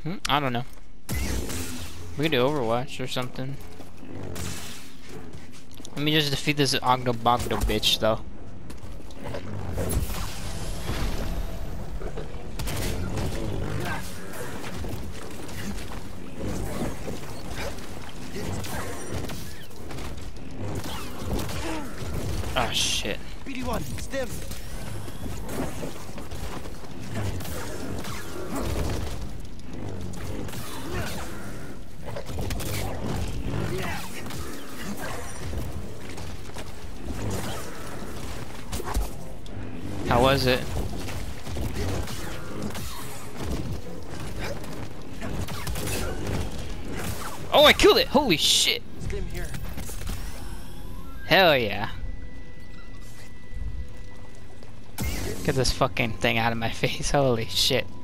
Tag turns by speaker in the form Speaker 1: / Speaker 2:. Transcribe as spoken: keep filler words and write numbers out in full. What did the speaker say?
Speaker 1: Hmm, I don't know. We can do Overwatch or something. Let me just defeat this Ooga Booga bitch, though. Oh shit.
Speaker 2: B D one, stim.
Speaker 1: How was it? Oh, I killed it! Holy shit!
Speaker 2: Stim here.
Speaker 1: Hell yeah. Get this fucking thing out of my face. Holy shit.